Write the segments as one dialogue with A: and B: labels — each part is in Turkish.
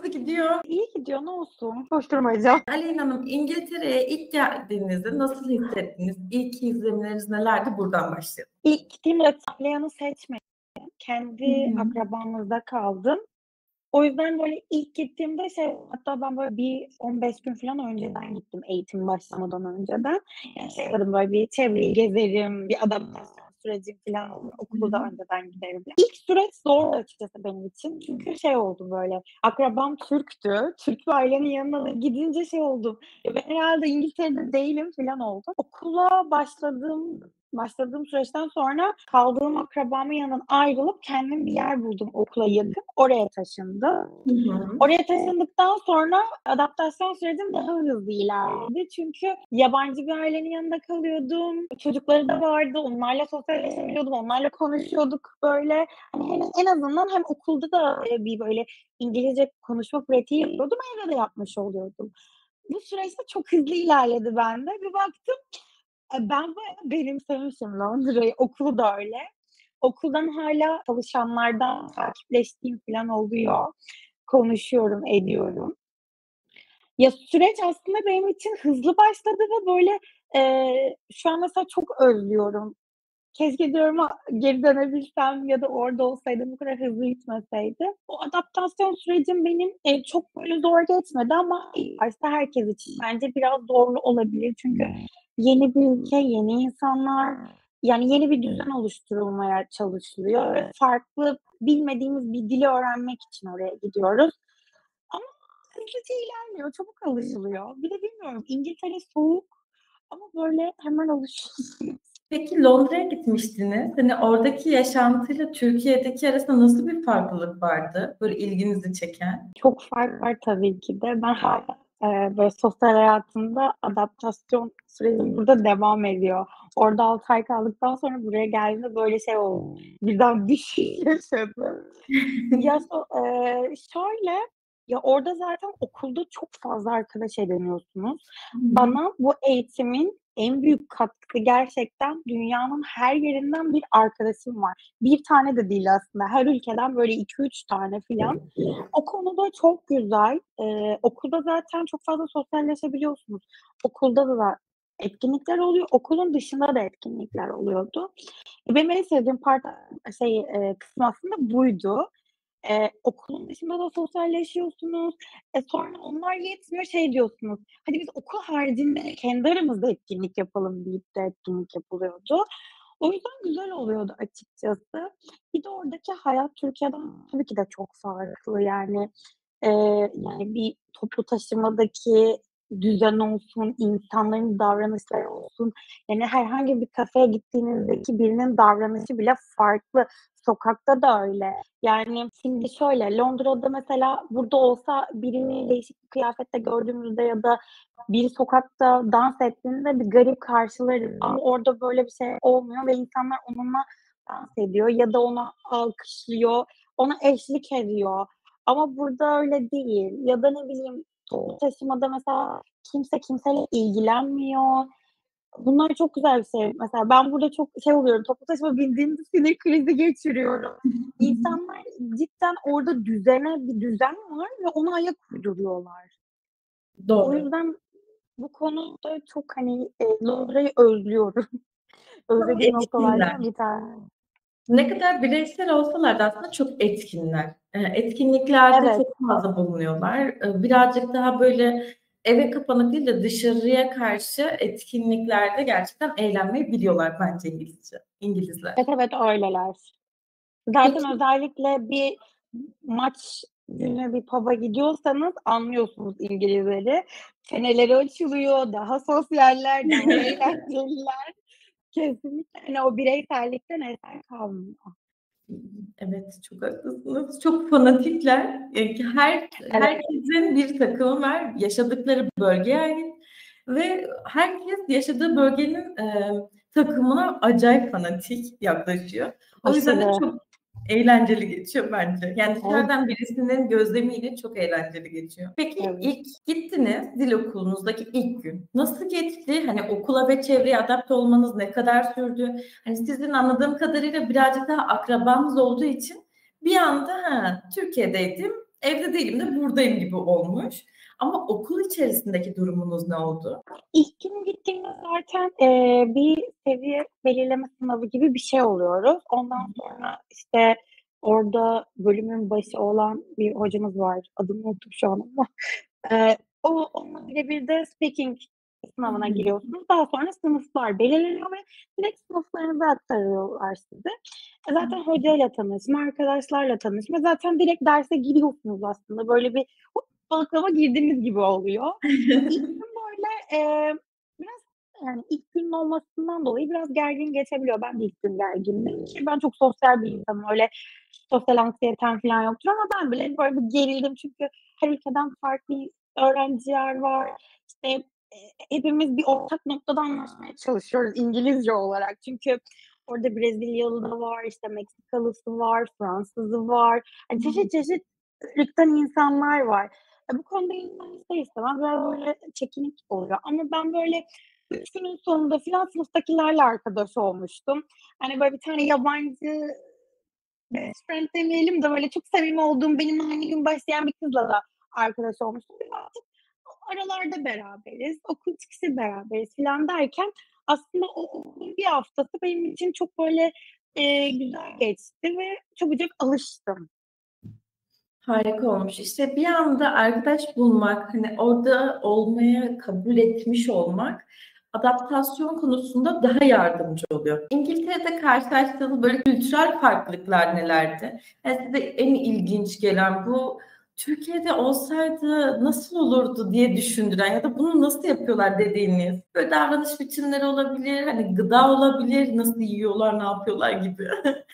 A: nasıl gidiyor?
B: İyi gidiyor, ne olsun? Koşturmaca.
A: Aleyna Hanım, İngiltere'ye ilk geldiğinizde nasıl hissettiniz? İlk izlenimleriniz nelerdi? Buradan başlayalım.
B: İlk gittiğimde İtalyan'ı seçmedim.
A: Hı
B: Kendi
A: hı.
B: akrabamızda kaldım. O yüzden böyle ilk gittiğimde hatta ben böyle bir 15 gün falan önceden gittim eğitim başlamadan önceden. Yani dedim böyle bir çevreyi gezerim, bir adaptasyon süreci falan olur. Okulu da önceden giderim. İlk süreç zordu açıkçası benim için. Çünkü oldu böyle. Akrabam Türktü. Türk bir ailenin yanına da gidince oldu. Ben herhalde İngiltere'de değilim falan oldu. Okula başladığım süreçten sonra kaldığım akrabamın yanından ayrılıp kendim bir yer buldum okula yakın. Oraya taşındım.
A: Hı hı.
B: Oraya taşındıktan sonra adaptasyon sürecim daha hızlı ilerledi. Çünkü yabancı bir ailenin yanında kalıyordum. Çocukları da vardı. Onlarla sosyalleşebiliyordum. Onlarla konuşuyorduk böyle. Hani en azından hem okulda da bir böyle İngilizce konuşma pratiği yapıyordum. Evde de yapmış oluyordum. Bu süreçte çok hızlı ilerledi bende. Bir baktım ben bayağı benimsemişim Londra'yı. Okulu da öyle. Okuldan hâlâ çalışanlardan takipleştiğim falan oluyor. Konuşuyorum, ediyorum. Ya, süreç aslında benim için hızlı başladı ve böyle, şu an mesela çok özlüyorum. Keşke diyorum geri dönebilsem ya da orada olsaydım bu kadar hızlı gitmeseydi. O adaptasyon sürecim benim, çok böyle zor geçmedi ama ilk başta herkes için bence biraz zorlu olabilir. Çünkü yeni bir ülke, yeni insanlar, yani yeni bir düzen oluşturulmaya çalışılıyor ve farklı, bilmediğimiz bir dili öğrenmek için oraya gidiyoruz. Ama hızlıca ilerliyor, çabuk alışılıyor. Bir de bilmiyorum, İngiltere soğuk ama böyle hemen alışıyorsun.
A: Peki Londra'ya gitmiştiniz. Hani oradaki yaşantıyla Türkiye'deki arasında nasıl bir farklılık vardı? Böyle ilginizi çeken?
B: Çok fark var tabii ki de. Ben hâlâ, böyle sosyal hayatımda adaptasyon sürecim burada devam ediyor. Orada 6 ay kaldıktan sonra buraya geldiğimde böyle oldu, birden düşüş yaşadım. Ya, şöyle, ya, orada zaten okulda çok fazla arkadaş ediniyorsunuz.
A: Hı hı.
B: Bana bu eğitimin en büyük katkısı gerçekten dünyanın her yerinden bir arkadaşım var. Bir tane de değil aslında, her ülkeden böyle 2-3 tane filan. O konuda çok güzel. Okulda zaten çok fazla sosyalleşebiliyorsunuz. Okulda da etkinlikler oluyor, okulun dışında da etkinlikler oluyordu. Benim en sevdiğim kısmı aslında buydu. Okulun dışında da sosyalleşiyorsunuz. Sonra onlar yetmiyor, diyorsunuz, "Hadi biz okul haricinde kendi aramızda etkinlik yapalım." deyip de etkinlik yapılıyordu. O yüzden güzel oluyordu açıkçası. Bir de oradaki hayat Türkiye'den tabii ki de çok farklı. Yani, bir toplu taşımadaki düzen olsun, insanların davranışları olsun, yani, herhangi bir kafeye gittiğinizdeki birinin davranışı bile farklı. Sokakta da öyle. Yani, şimdi şöyle, Londra'da mesela burada olsa birini değişik bir kıyafette gördüğümüzde ya da biri sokakta dans ettiğinde bir garip karşılarız ama orada böyle bir şey olmuyor ve insanlar onunla dans ediyor ya da onu alkışlıyor, ona eşlik ediyor. Ama burada öyle değil ya da ne bileyim toplu taşımada mesela kimse kimseyle ilgilenmiyor. Bunlar çok güzel bir şey. Mesela ben burada çok oluyorum, toplu taşıma bindiğimde sinir krizi geçiriyorum. İnsanlar cidden orada bir düzen var ve ona ayak uyduruyorlar. O
A: Doğru.
B: yüzden bu konuda çok, hani, Londra'yı özlüyorum.
A: Çok
B: Özlediğim noktalardan
A: etkinler.
B: bir tanesi.
A: Ne kadar bireysel olsalar da aslında çok etkinler. Etkinliklerde
B: Evet,
A: çok fazla bulunuyorlar. Birazcık daha böyle eve kapanık değil de dışarıya karşı etkinliklerde gerçekten eğlenmeyi biliyorlar bence İngilizler.
B: evet, evet, öyleler. Zaten
A: Peki.
B: özellikle bir maç günü bir pub'a gidiyorsanız anlıyorsunuz İngilizleri. Çeneleri açılıyor, daha sosyaller, daha eğlenceliler. Kesinlikle, hani, o bireysellikten eser kalmıyor.
A: Evet, çok haklısınız. Çok fanatikler.
B: Evet,
A: Herkesin bir takımı var. Yaşadıkları bölgeye ait ve herkes yaşadığı bölgenin, takımına acayip fanatik yaklaşıyor. O yüzden de
B: aşırı.
A: çok eğlenceli geçiyor bence. Yani
B: Evet,
A: dışarıdan birisinin gözlemiyle çok eğlenceli geçiyor. Peki
B: evet.
A: ilk gittiniz, dil okulunuzdaki ilk gün. Nasıl geçti? Hani okula ve çevreye adapte olmanız ne kadar sürdü? Hani sizin anladığım kadarıyla birazcık daha akrabanız olduğu için bir anda Türkiye'deydim, Evde değilim de buradayım gibi olmuş. Ama okul içerisindeki durumunuz ne oldu?
B: İlk gün gittiğimde zaten, bir seviye belirleme sınavı gibi bir şey oluyoruz. Ondan sonra, işte, orada bölümün başı olan bir hocamız var. Adını unuttum şu an ama. Onunla birebir de speaking
A: Hı
B: sınavına
A: hı.
B: giriyorsunuz. Daha sonra sınıflar belirleniyor ve direkt sınıflarınızı aktarıyorlar size. Zaten hocayla tanışma, arkadaşlarla tanışma, zaten direkt derse giriyorsunuz aslında. Böyle bir hop balıklama girdiğiniz gibi oluyor. İlk gün böyle, biraz, yani, ilk günün olmasından dolayı biraz gergin geçebiliyor. Ben de ilk gün gergindim ki ben çok sosyal bir insanım. Öyle sosyal anksiyetem falan yoktur ama ben bile böyle bir gerildim çünkü her ülkeden farklı öğrenciler var. İşte, hepimiz bir ortak noktada anlaşmaya çalışıyoruz İngilizce olarak. Çünkü orada Brezilyalı da var, işte Meksikalısı var, Fransızı var. Hani çeşit çeşit ırktan insanlar var. Bu konuda insan ister istemez biraz böyle çekinik oluyor ama ben böyle 3 günün sonunda filan sınıftakilerle arkadaş olmuştum. Hani böyle bir tane yabancı best friend demeyelim de böyle çok samimi olduğum, benimle aynı gün başlayan bir kızla da arkadaş olmuştum. Birazcık aralarda beraberiz, okul çıkışı beraberiz filan derken aslında o okulun bir haftası benim için çok böyle, güzel geçti ve çabucak alıştım.
A: Harika olmuş. İşte bir anda arkadaş bulmak, hani orada olmaya kabul etmiş olmak adaptasyon konusunda daha yardımcı oluyor. İngiltere'de karşılaştığınız böyle kültürel farklılıklar nelerdi? Yani size en ilginç gelen bu Türkiye'de olsaydı nasıl olurdu diye düşündüren ya da bunu nasıl yapıyorlar dediğiniz böyle davranış biçimleri olabilir, hani gıda olabilir, nasıl yiyorlar, ne yapıyorlar gibi.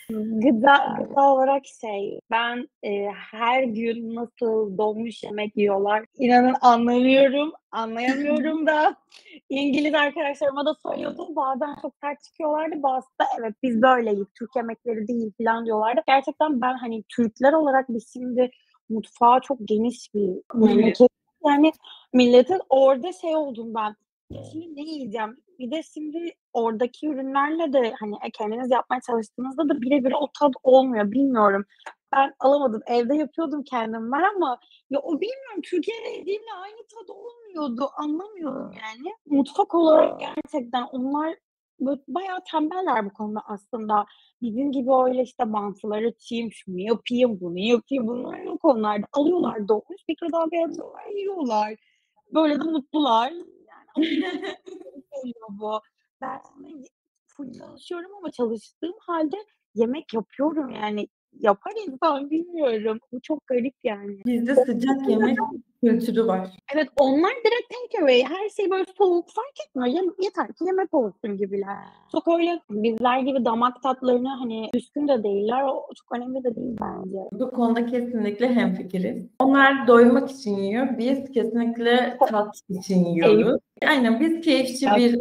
B: Gıda olarak ben, her gün nasıl donmuş yemek yiyorlar, inanın anlamıyorum, anlayamıyorum da. İngiliz arkadaşlarıma da söylüyordum. Bazen çok sert çıkıyorlardı. Bazısı da evet biz böyleyiz, Türk yemekleri değil falan diyorlardı. Gerçekten ben hani Türkler olarak biz şimdi mutfağı çok geniş bir memleket. Yani milletin orada oldum ben. Ya şimdi ne yiyeceğim? Bir de şimdi oradaki ürünlerle de hani kendiniz yapmaya çalıştığınızda da birebir o tat olmuyor. Bilmiyorum. Ben alamadım. Evde yapıyordum kendim ben ama ya o bilmiyorum Türkiye'de yediğimle aynı tat olmuyordu. Anlamıyorum yani. Mutfak olarak gerçekten onlar böyle bayağı tembeller bu konuda aslında. Bizim gibi öyle işte mantıları açayım, şunu yapayım, bunu yapayım. Bunlar yok onlarda. Alıyorlar doğruş mikrodalgaya atıyorlar, yiyorlar. Böyle de mutlular. Yani geliyor bu. Ben full çalışıyorum ama çalıştığım hâlde yemek yapıyorum yani. Yapar insan bilmiyorum. Bu çok garip yani.
A: Bizde sıcak yemek kültürü var.
B: Evet, onlar direkt take away. Her şey böyle soğuk fark etmiyor. Yeter ki yemek olsun gibiler. Çok öyle bizler gibi damak tatlarına hani düşkün de değiller. O çok önemli de değil bence.
A: Bu konuda kesinlikle hemfikiriz. Onlar doymak için yiyor, biz kesinlikle tat için
B: Keyif.
A: yiyoruz. Aynen, biz keyifçi bir,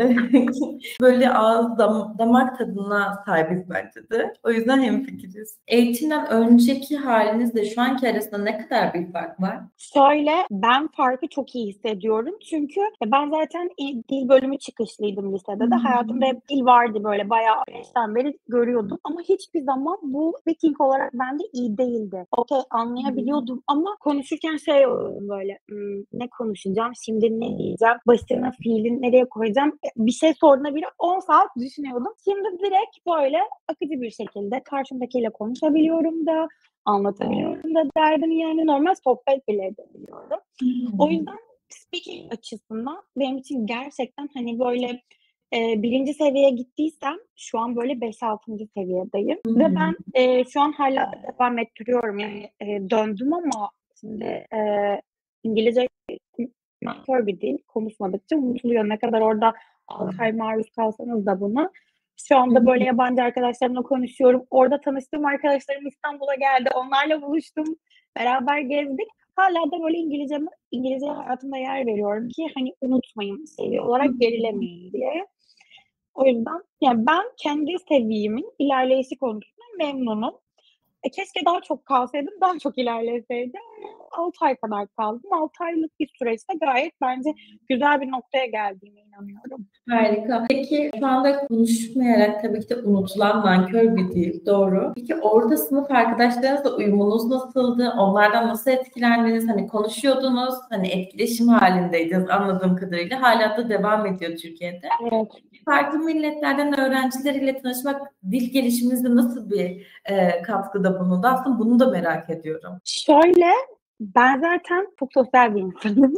A: böyle ağız damak tadına sahibiz bence de. O yüzden hemfikiriz. Eğitimden önceki hâlinizle şu anki arasında ne kadar bir fark var?
B: Şöyle, ben farkı çok iyi hissediyorum. Çünkü ben zaten dil bölümü çıkışlıydım
A: Hı
B: lisede de. Hayatımda
A: hı.
B: hep dil vardı böyle bayağı baştan beri görüyordum ama hiçbir zaman bu speaking olarak bende iyi değildi. Okay,
A: Hı hı.
B: anlayabiliyordum ama konuşurken oluyordum böyle, ne konuşacağım, şimdi ne diyeceğim, başına fiili nereye koyacağım? Bir şey sorduğunda bile 10 saat düşünüyordum. Şimdi direkt böyle akıcı bir şekilde karşımdakiyle konuşabiliyorum da, anlatabiliyorum da derdimi yani normal sohbet bile edebiliyorum.
A: Hı
B: O
A: hı.
B: yüzden speaking açısından benim için gerçekten, hani, böyle, 1'inci seviyeye gittiysem şu an böyle 5-6'ncı seviyedeyim
A: Hı
B: ve
A: hı.
B: ben, şu an hâlâ devam ettiriyorum. Yani, döndüm ama şimdi, İngilizce nankör bir dil. Konuşmadıkça unutuluyor. Ne kadar orada 6 ay maruz kalsanız da buna. Şu
A: Hı
B: anda böyle
A: hı.
B: yabancı arkadaşlarımla konuşuyorum. Orada tanıştığım arkadaşlarım İstanbul'a geldi. Onlarla buluştum. Beraber gezdik. Hâlâ da böyle İngilizceye hayatımda yer veriyorum ki hani unutmayayım, seviye
A: Hı
B: olarak
A: hı.
B: gerilemeyeyim diye. O yüzden yani ben kendi seviyemin ilerleyişi konusunda memnunum. Keşke daha çok kalsaydım, daha çok ilerleseydim ama 6 ay kadar kaldım. 6 aylık bir süreçte gayet bence güzel bir noktaya geldiğime inanıyorum.
A: Harika. Peki şu anda konuşmayarak tabii ki de unutulan nankör bir dil. Doğru. Peki orada sınıf arkadaşlarınızla uyumunuz nasıldı? Onlardan nasıl etkilendiniz? Hani konuşuyordunuz, hani etkileşim halindeydiniz anladığım kadarıyla. Hala da devam ediyor Türkiye'de.
B: Evet.
A: Farklı milletlerden öğrencileriyle tanışmak dil gelişiminizde nasıl bir katkıda bulundu? Aslında bunu da merak ediyorum.
B: Şöyle, ben zaten çok sosyal bir insanım.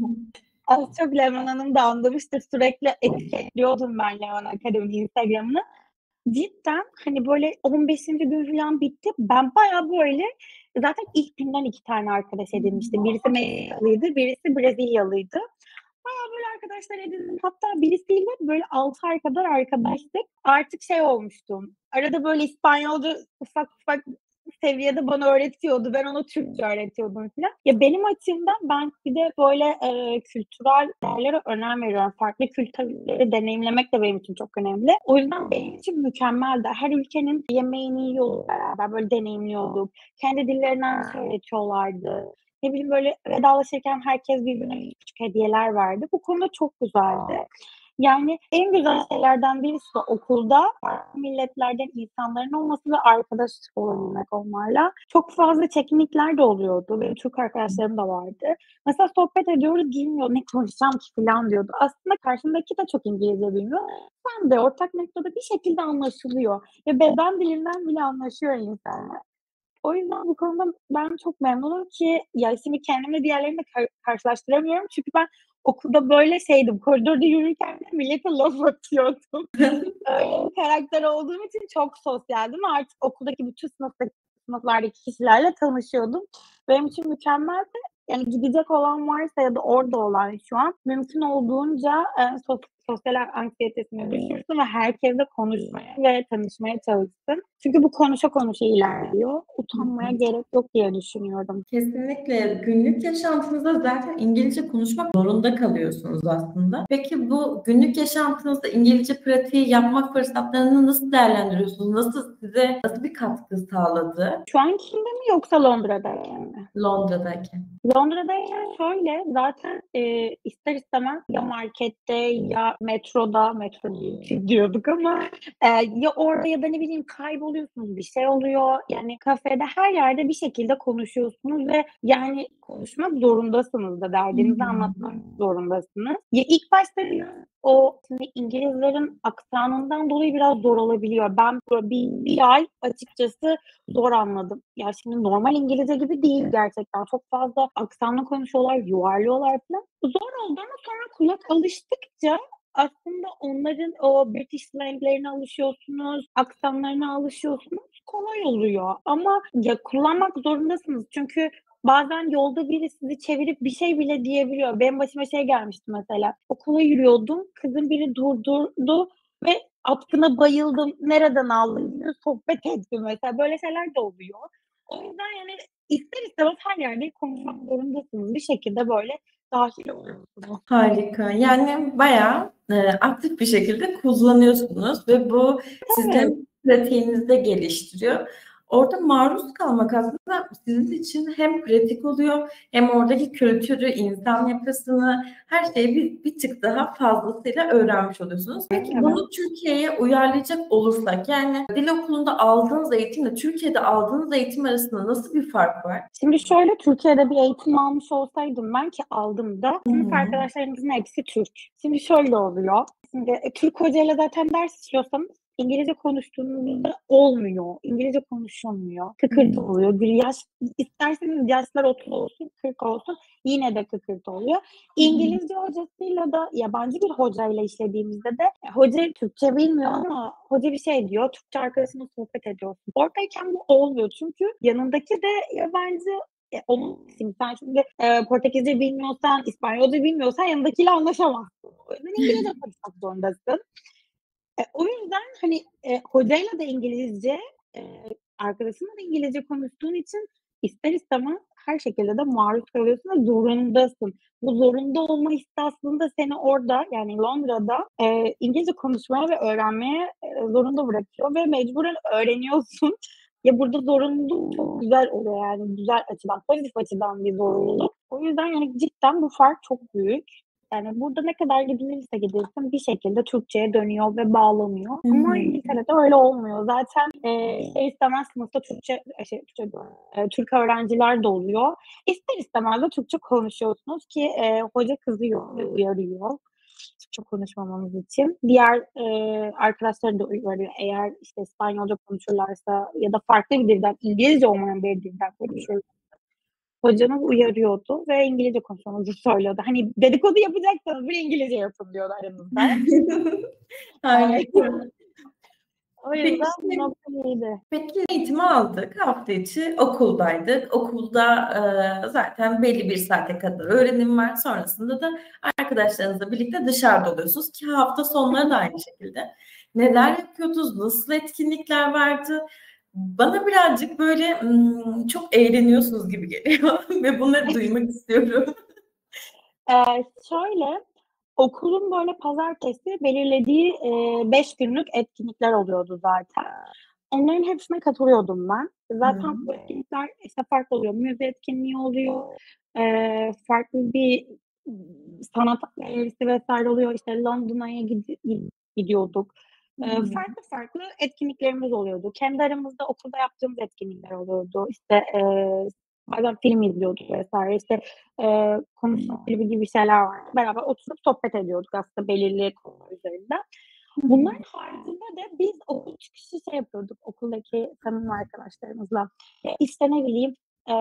B: Az çok Leman Hanım da anlamıştır. Sürekli etiketliyordum ben Leman Akademi'nin Instagram'ını. Cidden hani böyle 15. gün falan bitti. Ben bayağı böyle zaten ilk günden 2 tane arkadaş edinmiştim. Birisi Meksikalı'ydı, birisi Brezilyalıydı. Bayağı böyle arkadaşlar edindim. Hatta birisiyle böyle 6 ay kadar arkadaştık. Artık şey olmuştum. Arada böyle İspanyolca ufak ufak seviyede bana öğretiyordu. Ben ona Türkçe öğretiyordum falan. Ya benim açımdan ben bir de böyle kültürel değerlere önem veriyorum. Farklı kültürleri deneyimlemek de benim için çok önemli. O yüzden benim için mükemmeldi. Her ülkenin yemeğini yiyorduk beraber. Böyle deneyimliyorduk. Kendi dillerinden öğretiyorlardı. Ne bileyim böyle vedalaşırken herkes birbirine küçük hediyeler verdi. Bu konuda çok güzeldi. Yani en güzel şeylerden birisi de okulda farklı milletlerden insanların olması ve arkadaş olabilmek onlarla. Çok fazla çekinlikler de oluyordu. Benim Türk arkadaşlarım da vardı. Mesela sohbet ediyoruz, bilmiyor ne konuşacağım ki falan diyordu. Aslında karşımdaki de çok İngilizce bilmiyor. Sen de ortak noktada bir şekilde anlaşılıyor. Ya beden dilinden bile anlaşıyor insanlar. O yüzden bu konuda ben çok memnunum ki ya şimdi kendimle diğerlerini karşılaştıramıyorum. Çünkü ben okulda böyle şeydim, koridorda yürürken de millete laf atıyordum. Öyle bir karakter olduğum için çok sosyaldim ve artık okuldaki bütün sınıflardaki kişilerle tanışıyordum. Benim için mükemmeldi. Yani gidecek olan varsa ya da orada olan şu an mümkün olduğunca sosyal anksiyetesini düşürsün ve herkesle konuşmaya ve tanışmaya çalışsın. Çünkü bu konuşa konuşa ilerliyor. Utanmaya gerek yok diye düşünüyorum.
A: Kesinlikle. Günlük yaşantınızda zaten İngilizce konuşmak zorunda kalıyorsunuz aslında. Peki bu günlük yaşantınızda İngilizce pratiği yapmak fırsatlarını nasıl değerlendiriyorsunuz? Nasıl bir katkı sağladı
B: Şu ankinde mi yoksa Londra'dayken mi?
A: Londra'dayken?
B: Londra'dayken şöyle, zaten, ister istemez ya markette ya metro diyorduk ama, ya orada ya da ne bileyim kayboluyorsunuz, bir şey oluyor. Yani kafede, her yerde bir şekilde konuşuyorsunuz ve yani konuşmak zorundasınız da, derdinizi anlatmak zorundasınız. Ya ilk başta şimdi İngilizlerin aksanından dolayı biraz zor olabiliyor. Ben böyle bir ay açıkçası zor anladım. Ya şimdi normal İngilizce gibi değil gerçekten. Çok fazla aksanlı konuşuyorlar, yuvarlıyorlar falan. Zor oldu ama sonra kulak alıştıkça aslında onların o British slang'lerine alışıyorsunuz, aksanlarına alışıyorsunuz. Kolay oluyor ama ya kullanmak zorundasınız. Çünkü bazen yolda biri sizi çevirip bir şey bile diyebiliyor. Benim başıma şey gelmişti mesela. Okula yürüyordum, kızın biri durdurdu ve atkına bayıldım, nereden aldın diye sohbet ettim mesela. Böyle şeyler de oluyor. O yüzden yani ister istemez her yerde konuşmak zorundasınız. Bir şekilde böyle dâhil oluyorsunuz.
A: Harika. Yani bayağı, aktif bir şekilde kullanıyorsunuz ve bu
B: Evet.
A: sizin pratiğinizi de geliştiriyor. Orada maruz kalmak aslında sizin için hem pratik oluyor hem oradaki kültürü, insan yapısını, her şeyi bir tık daha fazlasıyla öğrenmiş oluyorsunuz. Peki
B: Evet.
A: bunu Türkiye'ye uyarlayacak olursak, yani dil okulunda aldığınız eğitimle Türkiye'de aldığınız eğitim arasında nasıl bir fark var?
B: Şimdi şöyle, Türkiye'de bir eğitim almış olsaydım ben ki aldım da,
A: Hı
B: sınıf
A: hı.
B: arkadaşlarımızın hepsi Türk. Şimdi şöyle oluyor, şimdi, Türk hocayla zaten ders işliyorsanız İngilizce konuştuğunuzda olmuyor. İngilizce konuşulmuyor. Kıkırtı oluyor. İsterseniz yaşlar 30 olsun, 40 olsun yine de kıkırtı oluyor. İngilizce hocasıyla da yabancı bir hocayla işlediğimizde de hoca Türkçe bilmiyor ama hoca bir şey diyor, Türkçe arkadaşınla sohbet ediyorsun. Oradayken bu olmuyor çünkü yanındaki de yabancı. Onun için sen şimdi Portekizce bilmiyorsan, İspanyolca bilmiyorsan yanındakiyle anlaşamazsın. O yüzden İngilizce konuşmak zorundasın. O yüzden hani hocayla da İngilizce, arkadaşınla da İngilizce konuştuğun için ister istemez her şekilde de maruz kalıyorsun ve zorundasın. Bu zorunda olma hissi aslında seni orada, yani Londra'da, İngilizce konuşmaya ve öğrenmeye, zorunda bırakıyor ve mecburen öğreniyorsun. Ya burada zorunluluk çok güzel oluyor yani güzel açıdan, pozitif açıdan bir zorunluluk. O yüzden yani cidden bu fark çok büyük. Yani burada ne kadar gidilirse gidilsin bir şekilde Türkçeye dönüyor ve bağlanıyor.
A: Hı
B: Ama
A: hı.
B: İngiltere'de öyle olmuyor. Zaten istemez sınıfta Türk öğrenciler de oluyor. İster istemez de Türkçe konuşuyorsunuz ki hoca kızıyor ve uyarıyor. Türkçe konuşmamamız için. Diğer arkadaşları da uyarıyor. Eğer işte İspanyolca konuşurlarsa ya da farklı bir dilden, İngilizce olmayan bir dilden konuşurlarsa hocamız uyarıyordu ve İngilizce konuşmamızı söylüyordu. Hani dedikodu yapacaksanız bile İngilizce yapın diyordu aranızda.
A: Harika.
B: O
A: Peki,
B: yüzden bu nokta iyiydi.
A: peki eğitimi aldık. Hafta içi okuldaydık. Okulda zaten belli bir saate kadar öğrenim var. Sonrasında da arkadaşlarınızla birlikte dışarıda oluyorsunuz ki hafta sonları da aynı şekilde. Neler yapıyordunuz? Nasıl etkinlikler vardı? Bana birazcık böyle çok eğleniyorsunuz gibi geliyor ve bunları duymak istiyorum.
B: Şöyle, okulun böyle pazartesi belirlediği 5 günlük etkinlikler oluyordu zaten. Onların hepsine katılıyordum ben. Zaten bu etkinlikler işte farklı oluyor. Müze etkinliği oluyor. Farklı bir sanat galerisi vesaire oluyor. İşte Londra'ya gidiyorduk. Farklı farklı etkinliklerimiz oluyordu. Kendi aramızda okulda yaptığımız etkinlikler oluyordu. İşte bazen film izliyorduk vesaire. İşte konuşma kulübü gibi şeyler vardı. Beraber oturup sohbet ediyorduk aslında belirli konular üzerinden. Bunların haricinde de biz okul çıkışı şey yapıyorduk okuldaki samimi arkadaşlarımızla. İşte ne bileyim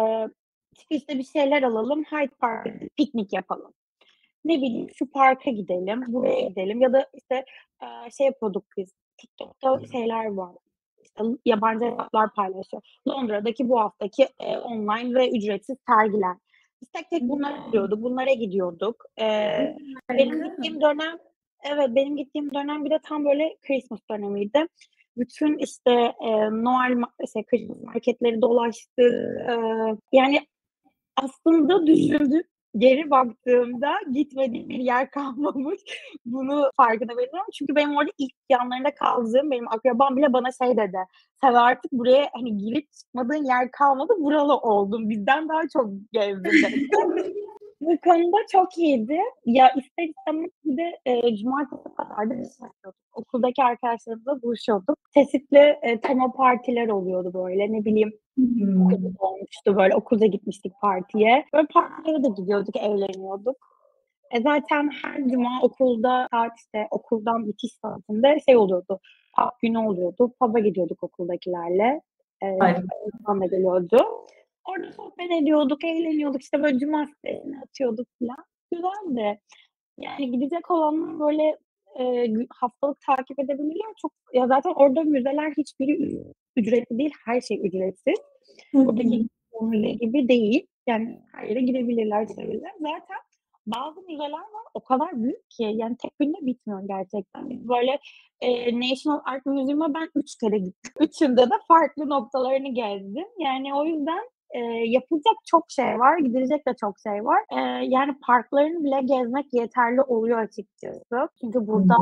B: çıkışta bir şeyler alalım, Hyde Park'a piknik yapalım. Ne bileyim şu parka gidelim, buraya gidelim ya da işte şey yapıyorduk biz. TikTok'ta şeyler var. İşte yabancı hesaplar paylaşıyor. Londra'daki bu haftaki online ve ücretsiz sergiler. Biz tek tek bunlara gidiyorduk, bunlara gidiyorduk. Benim
A: Harika.
B: gittiğim dönem, evet benim gittiğim dönem bir de tam böyle Christmas dönemiydi. Bütün işte Noel Christmas marketleri dolaştık. Yani aslında düşündüm, geri baktığımda gitmediğim bir yer kalmamış. Bunu farkına varıyorum. Çünkü benim orada ilk yanlarında kaldığım benim akrabam bile bana şey dedi. Sen artık buraya hani girip çıkmadığın yer kalmadı, buralı oldun. Bizden daha çok gezdin dedi. Bu konuda çok iyiydi. Ya ister istemez bir de cumartesi pazarda bir şey yapıyorduk. Okuldaki arkadaşlarımızla buluşuyorduk. Çeşitli tema partiler oluyordu böyle. Ne bileyim okulda olmuştu böyle okulda gitmiştik partiye. Böyle partilere de gidiyorduk, eğleniyorduk. Zaten her cuma okulda saat işte okuldan bitiş saatinde şey oluyordu. Pub günü oluyordu. Pub'a gidiyorduk okuldakilerle.
A: Harika.
B: İnsan da geliyordu. Orada sohbet ediyorduk, eğleniyorduk. İşte böyle cumartesi atıyorduk falan. Güzeldi. Yani gidecek olanlar böyle haftalık takip edebilirler. Çok ya zaten orada müzeler hiçbiri ücretli değil. Her şey ücretsiz. Buradaki müze gibi değil. Yani her yere girebilirler, sevebilirler. Zaten bazı müzeler var o kadar büyük ki yani tek günde bitmiyor gerçekten. Biz böyle National Art Museum'a ben 3 kere gittim. Üçünde de farklı noktalarını gezdim. Yani o yüzden yapılacak çok şey var, gidilecek de çok şey var. Yani parklarını bile gezmek yeterli oluyor açıkçası. Çünkü burada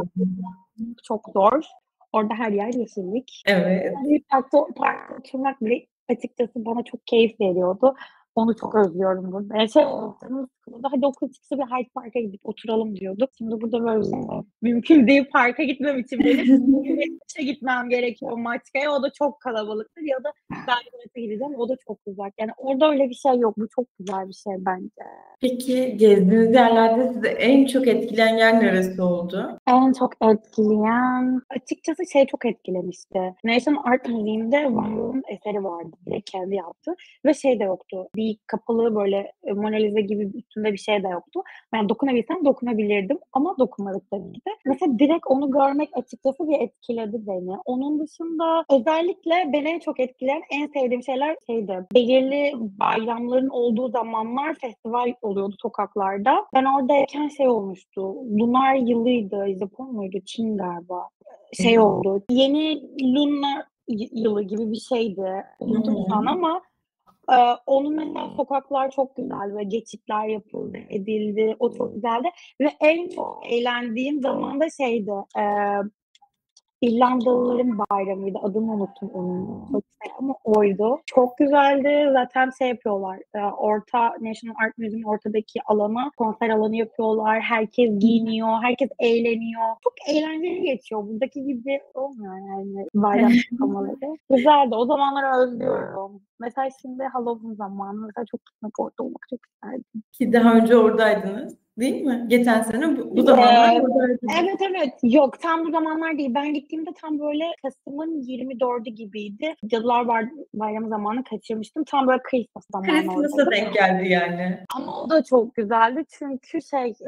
B: çok zor. Orada her yer yeşillik.
A: Evet.
B: Bir parkta oturmak bile açıkçası bana çok keyif veriyordu. Onu çok özlüyorum burada. Yani canım sıkıldı. Hadi okul çıkışı bir Hyde Park'a gidip oturalım diyorduk. Şimdi burada böyle bir şey mümkün değil. Parka gitmem için benim işe gitmem gerekiyor Maçka'ya. O da çok kalabalıktır. Ya da Belgrad'a gideceğim. O da çok uzak. Yani orada öyle bir şey yok. Bu çok güzel bir şey bence.
A: Peki gezdiğiniz yerlerde sizi en çok etkileyen yer neresi oldu?
B: En çok etkileyen açıkçası şey çok etkilemişti. National Art Museum'de Van Gogh'un eseri vardı. Direkt kendi yaptı. Ve şey de yoktu. Bir kapalı böyle Mona Lisa gibi üstünde bir şey de yoktu. Ben dokunabilsem dokunabilirdim ama dokunmadık tabii ki de. Mesela direkt onu görmek açıkçası bir etkiledi beni. Onun dışında özellikle beni en çok etkileyen en sevdiğim şeyler şeydi. Belirli bayramların olduğu zamanlar festival oluyordu sokaklarda. Ben oradayken şey olmuştu. Lunar yılıydı. Japon muydu? Çin galiba. Şey oldu. Yeni Lunar yılı gibi bir şeydi. Unuttum şu an ama onun mesela sokaklar çok güzel ve geçitler yapıldı, edildi. O çok güzeldi. Ve en çok eğlendiğim zaman da şeydi. İrlandalıların bayramıydı. Adını unuttum onun. Çok ama oydu. Çok güzeldi. Zaten şey yapıyorlar. National Art Museum'un ortadaki alana konser alanı yapıyorlar. Herkes giyiniyor. Herkes eğleniyor. Çok eğlenceli geçiyor. Buradaki gibi olmuyor yani bayram kutlamaları. Güzeldi. O zamanları özlüyorum. Mesela şimdi Halloween zamanı. Mesela çok gitmek orada olmak çok isterdim.
A: Ki daha önce oradaydınız, değil mi? Geçen sene bu zamanlar oradaydınız.
B: Evet. Yok, tam bu zamanlar değil. Ben gittiğimde tam böyle Kasım'ın 24'ü gibiydi. Cadılar Bayramı zamanı kaçırmıştım. Tam böyle Christmas zamanı
A: Christmas'a
B: oradaydım.
A: denk geldi yani.
B: Ama o da çok güzeldi çünkü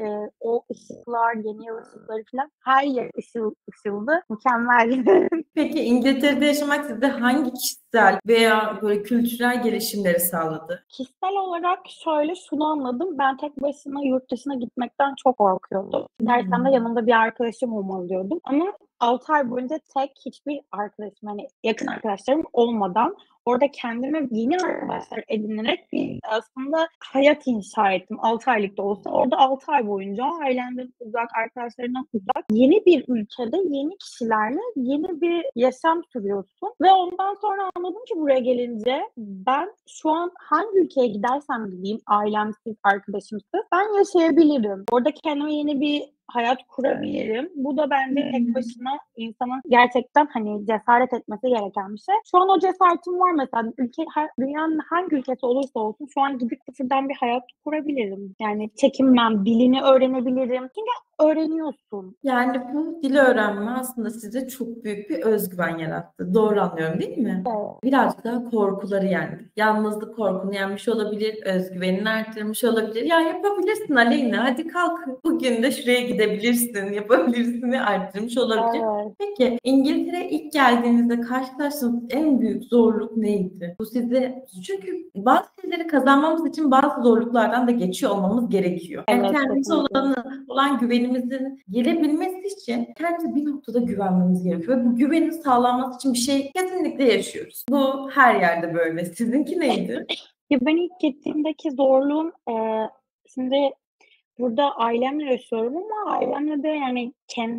B: o ışıklar, yeni yıl ışıkları falan her yer ışıldı. Mükemmeldi.
A: Peki İngiltere'de yaşamak size hangi kişisel veya böyle kültürel gelişimleri sağladı?
B: Kişisel olarak şunu anladım. Ben tek başına yurt dışına gitmekten çok korkuyordum. Gidersem de yanımda bir arkadaşım olmalı diyordum. Ama 6 ay boyunca hiçbir arkadaşım, hani yakın arkadaşlarım olmadan orada kendime yeni arkadaşlar edinerek aslında hayat inşa ettim. 6 aylık da olsa. Orada 6 ay boyunca ailemden uzak, arkadaşlarından uzak, yeni bir ülkede yeni kişilerle yeni bir yaşam sürüyorsun. Ve ondan sonra anladım ki buraya gelince ben şu an hangi ülkeye gidersem gideyim, ailemsiz, arkadaşımsız, ben yaşayabilirim. Orada kendime yeni bir hayat kurabilirim. Bu da bence tek başına insanın gerçekten hani cesaret etmesi gereken bir şey. Şu an o cesaretim var mesela. Dünyanın hangi ülkesi olursa olsun şu an gidip sıfırdan bir hayat kurabilirim. Yani çekinmem, dilini öğrenebilirim. Çünkü öğreniyorsun.
A: Yani bu dili öğrenme aslında size çok büyük bir özgüven yarattı. Doğru anlıyorum değil mi?
B: Evet.
A: Birazcık daha korkuları yendi. Yalnızlık korkunu yenmiş olabilir, özgüvenini arttırmış olabilir. Ya yapabilirsin Aleyna, hadi kalk. Bugün de şuraya gidebilirsin, yapabilirsini arttırmış olabilir.
B: Evet.
A: Peki İngiltere'ye ilk geldiğinizde karşılaştığınız en büyük zorluk neydi? Bu size, çünkü bazı şeyleri kazanmamız için bazı zorluklardan da geçiyor olmamız gerekiyor. Yani
B: Evet,
A: kendimize olan güvenimizin gelebilmesi için kendimize bir noktada güvenmemiz gerekiyor. Ve bu güvenin sağlanması için bir şey kesinlikle yaşıyoruz. Bu her yerde böyle. Sizinki neydi?
B: Ya ben ilk gittiğimdeki zorluğum şimdi burada ailemle yaşıyorum ama ailemle de yani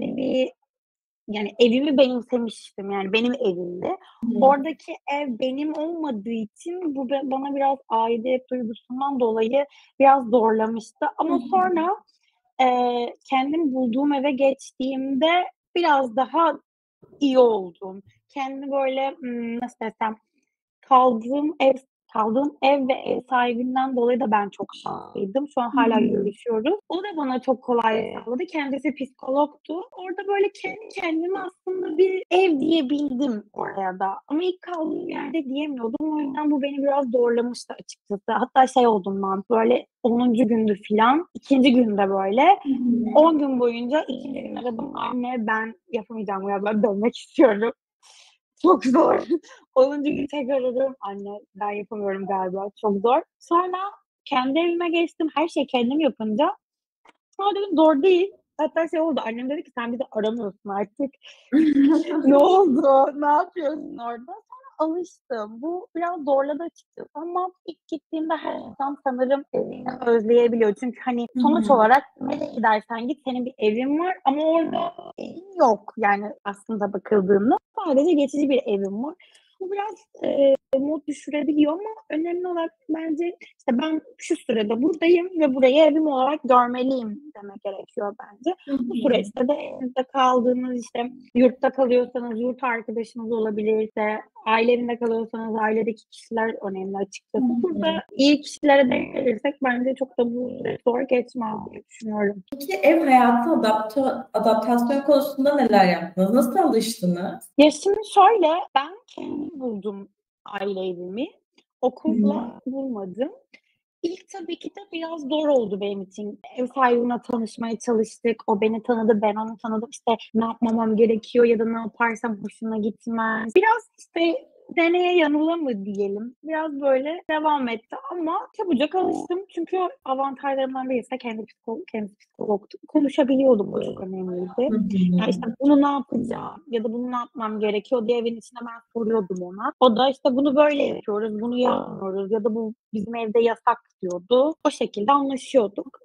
B: evimi benimsemiştim. Yani benim evimdi. Oradaki ev benim olmadığı için bu bana biraz aidiyet duygusundan dolayı biraz zorlamıştı. Ama sonra kendim bulduğum eve geçtiğimde biraz daha iyi oldum. Kendimi böyle, nasıl desem, kaldığım ev ve ev sahibinden dolayı da ben çok şanslıydım. Şu an hâlâ görüşüyoruz. O da bana çok kolaylık sağladı. Kendisi psikologtu. Orada böyle kendi kendime aslında bir ev diyebildim oraya da. Ama ilk kaldığım yerde diyemiyordum. O yüzden bu beni biraz zorlamıştı açıkçası. Hatta oldum ben, böyle 10. gündü filan, 2. günde böyle 10 gün boyunca 2. gün aradım. "Anne, ben yapamayacağım galiba, dönmek istiyorum." Çok zor. 10. gün tekrar arıyorum. "Anne, ben yapamıyorum galiba, çok zor." Sonra kendi evime geçtim. Her şeyi kendim yapınca sonra dedim zor değil. Hatta oldu, annem dedi ki "Sen bizi aramıyorsun artık." Ne oldu? Ne yapıyorsun orada? Sonra alıştım. Bu biraz zorladı açıkçası ama ilk gittiğimde her insan sanırım evini özleyebiliyor. Çünkü, hani, sonuç olarak nereye gidersen git senin bir evin var ama orada evin yok. Yani aslında bakıldığında sadece geçici bir evin var. Bu biraz, mod düşürebiliyor ama önemli olarak bence, ben şu sürede buradayım ve burayı evim olarak görmeliyim demek gerekiyor bence. Bu süreçte de evinizde kaldığınız, yurtta kalıyorsanız yurt arkadaşınız olabilir, aile evinde kalıyorsanız ailedeki kişiler önemli açıkçası. Burada iyi kişilere denk gelirsek bence çok da bu süreç zor geçmez diye düşünüyorum.
A: Peki ev hayatı adaptasyon konusunda neler yaptınız? Nasıl alıştınız?
B: Ya şimdi şöyle, ben kendim buldum aile evimi. Okulla bulmadım. İlk tabii ki de biraz zor oldu benim için. Ev sahibimle tanışmaya çalıştık. O beni tanıdı, ben onu tanıdım. Ne yapmamam gerekiyor ya da ne yaparsam hoşuna gitmez. Biraz deneye yanıla mı diyelim. Biraz böyle devam etti ama çabucak alıştım. Çünkü avantajlarımdan birisi de kendisi psikologtu. Konuşabiliyordum, bu çok önemliydi. Ya bunu ne yapacağım ya da bunu ne yapmam gerekiyor diye evin içinde ben soruyordum ona. O da bunu böyle yapıyoruz, bunu yapmıyoruz ya da bu bizim evde yasak diyordu. O şekilde anlaşıyorduk.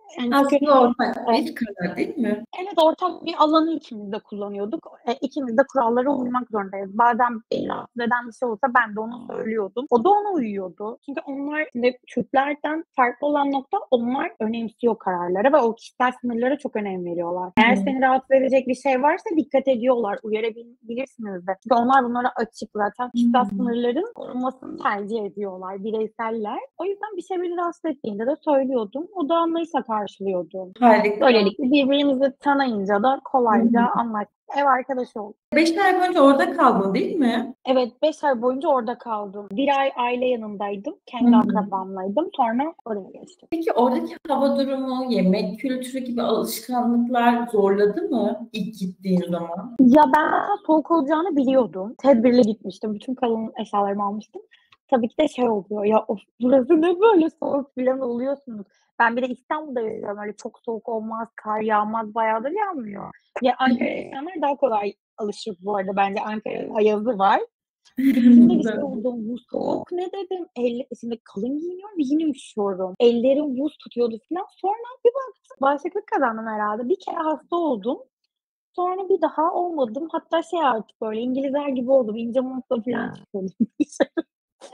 B: Yani çünkü
A: Aslında ortak bir karar değil mi?
B: evet, ortak bir alanı ikimiz de kullanıyorduk. İkimiz de kurallara uymak zorundayız. Bazen beni rahatsız eden bir şey olsa ben de ona söylüyordum. O da ona uyuyordu. Çünkü onlar şimdi Türklerden farklı olan nokta, onlar önemsiyor kararlara ve o kişisel sınırlara çok önem veriyorlar.
A: Hı
B: Eğer
A: hı.
B: seni rahatsız edecek bir şey varsa dikkat ediyorlar, uyarabilirsiniz de. Çünkü onlar bunlara açık zaten. Kişisel sınırların korunmasını tercih ediyorlar, bireyseller. O yüzden bir şey beni rahatsız ettiğinde de söylüyordum. O da anlayışla karşılıyordu.
A: Harika.
B: Böylelikle birbirimizi tanıyınca da kolayca
A: Hı.
B: anlaştık. Ev arkadaşı olduk.
A: 5 ay boyunca orada kaldın değil mi?
B: Evet, 5 ay boyunca orada kaldım. 1 ay aile yanındaydım.
A: Hı
B: Kendi
A: hı.
B: akrabamlaydım. Sonra oraya geçtim.
A: Peki oradaki hava durumu, yemek kültürü gibi alışkanlıklar zorladı mı ilk gittiğin zaman?
B: Ya ben soğuk olacağını biliyordum. Tedbirli gitmiştim. Bütün kalın eşyalarımı almıştım. Tabii ki de şey oluyor. Ya of, burası ne böyle soğuk falan oluyorsunuz. Ben bir de İstanbul'da yaşıyorum. Öyle çok soğuk olmaz, kar yağmaz, bayağıdır yağmıyor. Ya Ankara'ya insanlar daha kolay alışır bu arada. Bence Ankara'nın ayazı var. Gittiğimde bir şey
A: Güzel.
B: oldu. Bu soğuk ne dedim. Şimdi kalın giyiniyorum ve yine üşüyorum. Ellerim buz tutuyordu falan. Sonra bir baktım. Bağışıklık kazandım herhalde. Bir kere hasta oldum. Sonra bir daha olmadım. Hatta şey artık böyle İngilizler gibi oldum. İnce montla falan çıkıyordum dışarı.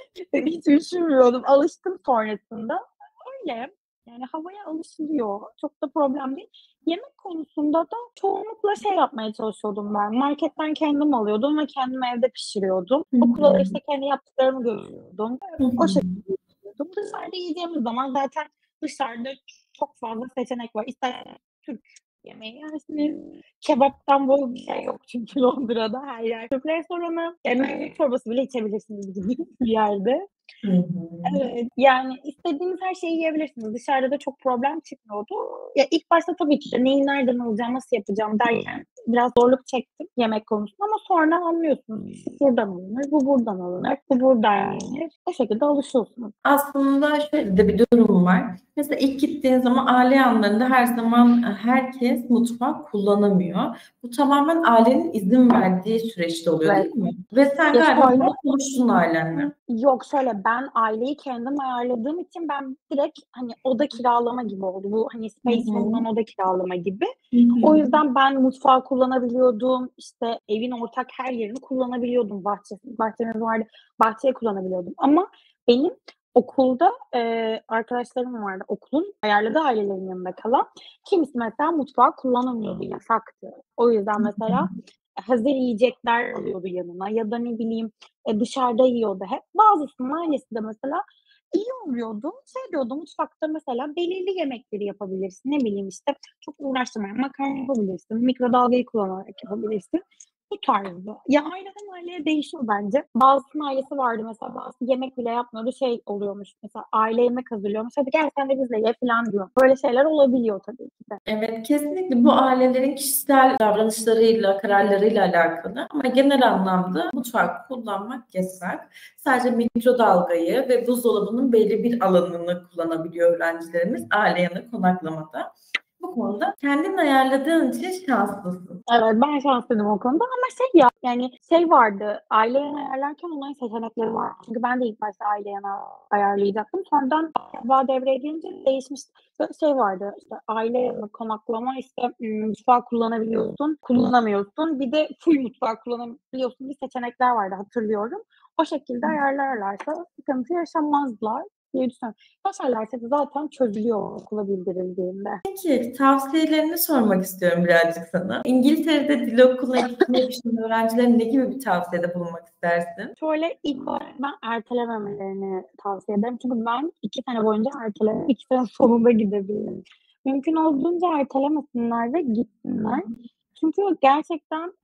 B: Hiç üşümüyordum. Alıştım sonrasında. Öyle. Yani havaya alışılıyor. Çok da problem değil. Yemek konusunda da çoğunlukla şey yapmaya çalışıyordum ben. Marketten kendim alıyordum ve kendim evde pişiriyordum.
A: Hı
B: Okula da
A: hı.
B: işte kendi yaptıklarımı görüyordum.
A: Hı
B: O
A: hı.
B: şekilde yapıyordum. Dışarıda yiyeceğimiz zaman zaten dışarıda çok fazla seçenek var. İster Türk yemeği yersiniz. Kebaptan bol bir şey yok çünkü Londra'da her yer. Türk restoranı, mercimek çorbası bile içebilirsiniz gibi bir yerde.
A: Hı hı.
B: Evet, yani istediğiniz her şeyi yiyebilirsiniz. Dışarıda da çok problem çıkmıyordu. Ya ilk başta tabii ki de neyi nereden alacağım, nasıl yapacağım derken biraz zorluk çektim yemek konusunda ama sonra anlıyorsunuz. Şuradan alınır, bu buradan alınır, bu buradan yenir. O şekilde alışıyorsunuz.
A: Aslında şöyle de bir durum var. Mesela ilk gittiğin zaman aile yanlarında her zaman herkes mutfak kullanamıyor. Bu tamamen ailenin izin verdiği süreçte oluyor
B: Evet.
A: değil mi? Ve sen
B: Ya
A: galiba
B: şöyle
A: bunu konuştun ailenle.
B: Yok şöyle, ben aileyi kendim ayarladığım için ben direkt, hani, oda kiralama gibi oldu. Bu, hani,
A: Hı
B: Space
A: hı.
B: Mode'dan oda kiralama gibi.
A: Hı hı.
B: O yüzden ben mutfağı kullanabiliyordum, işte, evin ortak her yerini kullanabiliyordum. Bahçemiz vardı, bahçeyi kullanabiliyordum ama benim okulda, arkadaşlarım vardı, okulun ayarladığı ailelerin yanında kalan. Kimisi mesela mutfağı kullanamıyordu, yasaktı. O yüzden mesela hazır yiyecekler alıyordu yanına ya da ne bileyim, dışarıda yiyordu hep. Bazısının ailesi de mesela iyi oluyordu. Şey diyordu, mutfakta mesela belirli yemekleri yapabilirsin. Ne bileyim, işte, çok uğraştırmayan makarna yapabilirsin, mikrodalgayı kullanarak yapabilirsin. Bu tarzda. Ya aileden aileye değişiyor bence. Bazısının ailesi vardı mesela, bazısı yemek bile yapmıyordu. Şey oluyormuş mesela, aile yemek hazırlıyormuş. "Hadi gel sen de bizle ye." falan diyor. Böyle şeyler olabiliyor tabii ki de.
A: Evet, kesinlikle bu ailelerin kişisel davranışlarıyla, kararlarıyla alakalı ama genel anlamda mutfak kullanmak yasak. Sadece mikrodalgayı ve buzdolabının belli bir alanını kullanabiliyor öğrencilerimiz aile yanı konaklamada. Bu konuda kendin ayarladığın için şanslısın.
B: Evet, ben şanslıydım o konuda ama şey ya, yani şey vardı, aile yemeği ayarlarken onların seçenekleri var. Çünkü ben de ilk başta aile yemeği ayarlayacaktım. Sonradan akraba devreye girince değişmişti. Şey vardı, işte aile yemeği, konaklama, işte, mutfağı kullanabiliyorsun, kullanamıyorsun. Bir de full mutfağı kullanabiliyorsun gibi seçenekler vardı, hatırlıyorum. O şekilde ayarlarlarsa sıkıntı yaşamazlar diye düşünüyorum. Yaşarlarsa da zaten çözülüyor okula bildirildiğinde.
A: Peki, tavsiyelerini sormak istiyorum birazcık sana. İngiltere'de dil okuluna gitmeyi düşünen öğrencilere ne gibi bir tavsiyede bulunmak istersin?
B: Şöyle, ilk olarak ben ertelememelerini tavsiye ederim. Çünkü ben 2 sene boyunca erteledim. 2 sene sonunda gidebildim. Mümkün olduğunca ertelemesinler ve gitsinler. Çünkü gerçekten,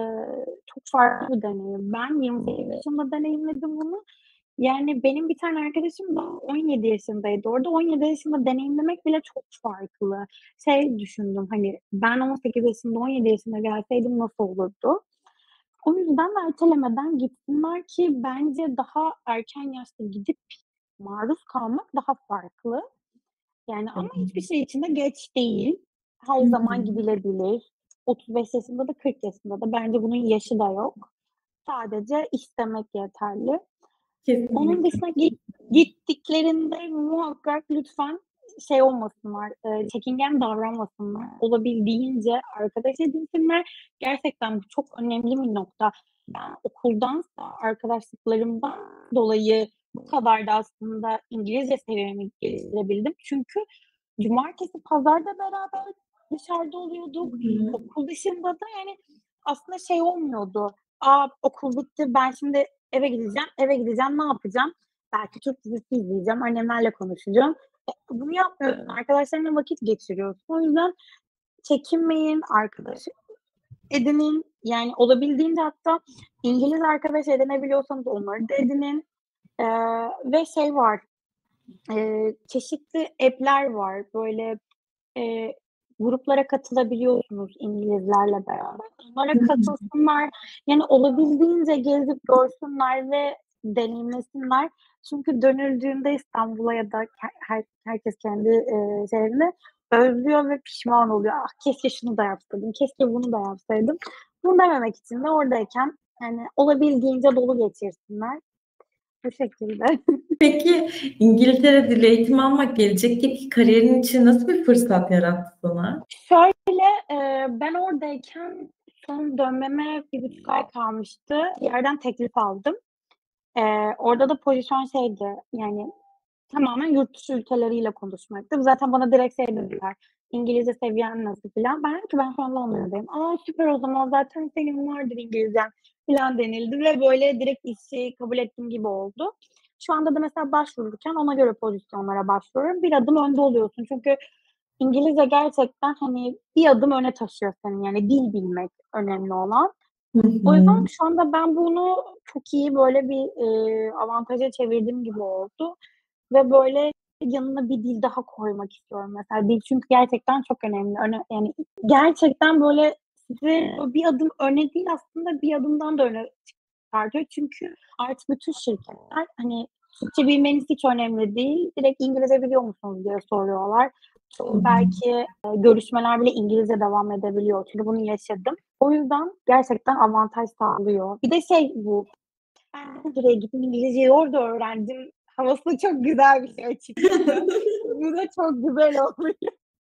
B: çok farklı bir deneyim. Ben 28 yaşımda deneyimledim bunu. Yani benim bir tane arkadaşım da 17 yaşındaydı orada. 17 yaşında deneyimlemek bile çok farklı. Şey düşündüm, hani, ben 18 yaşında, 17 yaşında gelseydim nasıl olurdu? O yüzden ertelemeden gitsinler ki bence daha erken yaşta gidip maruz kalmak daha farklı. Yani
A: Hı
B: ama
A: hı.
B: hiçbir şey için de geç değil. Her
A: Hı
B: zaman
A: hı.
B: gidilebilir. 35 yaşında da 40 yaşında da bence bunun yaşı da yok. Sadece istemek yeterli. Onun
A: Kesinlikle.
B: dışında gittiklerinde muhakkak lütfen şey olmasınlar, çekingen davranmasınlar. Olabildiğince arkadaş edinsinler. Gerçekten bu çok önemli bir nokta. Ben okuldansa arkadaşlıklarımdan dolayı bu kadar da aslında İngilizce seviyemi geliştirebildim. Çünkü cumartesi, pazar da beraber dışarıda
A: Hı
B: oluyorduk.
A: hı.
B: Okul dışında da yani aslında şey olmuyordu. Okul bitti, ben şimdi eve gideceğim. Eve gideceğim, ne yapacağım? Belki Türk dizisi izleyeceğim, annemlerle konuşacağım. Bunu yapmıyorsun. Arkadaşlarınla vakit geçiriyorsun. O yüzden çekinmeyin, arkadaş edinin. Yani olabildiğince hatta İngiliz arkadaş edinebiliyorsanız onları da edinin. Ve şey var, çeşitli app'ler var. Böyle, eee, gruplara katılabiliyorsunuz İngilizlerle beraber. Onlara
A: Hı hı.
B: katılsınlar. Yani olabildiğince gezip görsünler ve deneyimlesinler. Çünkü dönüldüğünde İstanbul'a ya da herkes kendi, şehrine özlüyor ve pişman oluyor. "Ah, keşke şunu da yapsaydım, keşke bunu da yapsaydım." Bunu dememek için de oradayken, yani, olabildiğince dolu geçirsinler. Bu şekilde.
A: Peki İngiltere dil eğitimi almak gelecekteki kariyerin için nasıl bir fırsat yarattı sana?
B: Şöyle, ben oradayken son dönmeme 1,5 ay kalmıştı. Bir yerden teklif aldım. Orada da pozisyon şeydi, yani tamamen yurt dışı ülkeleriyle konuşmaktı. Zaten bana direkt şey dediler, "İngilizce seviyen nasıl?" filan. Ben dedim ki, "Ben şu an Londra'dayım." "A, süper o zaman zaten senin vardır İngilizcen." filan denildi ve böyle direkt işi kabul ettim gibi oldu. Şu anda da mesela başvururken ona göre pozisyonlara başvuruyorum. Bir adım önde oluyorsun çünkü İngilizce gerçekten, hani, bir adım öne taşıyor seni, yani dil bilmek önemli olan.
A: Hı
B: O
A: hı.
B: yüzden şu anda ben bunu çok iyi böyle bir, avantaja çevirdiğim gibi oldu ve böyle yanına bir dil daha koymak istiyorum mesela. Dil çünkü gerçekten çok önemli. Yani gerçekten böyle sizi bir adım öne değil aslında bir adımdan da öne çıkartıyor. Çünkü artık bütün şirketler, hani, Türkçe bilmeniz hiç önemli değil, direkt İngilizce biliyor musunuz diye soruyorlar.
A: Hı hı.
B: Belki, görüşmeler bile İngilizce devam edebiliyor. Çünkü bunu yaşadım. O yüzden gerçekten avantaj sağlıyor. Bir de şey bu, ben Londra'ya gittim, İngilizceyi orada öğrendim. Havası çok güzel bir şey açıkçası. Bu da çok güzel oluyor.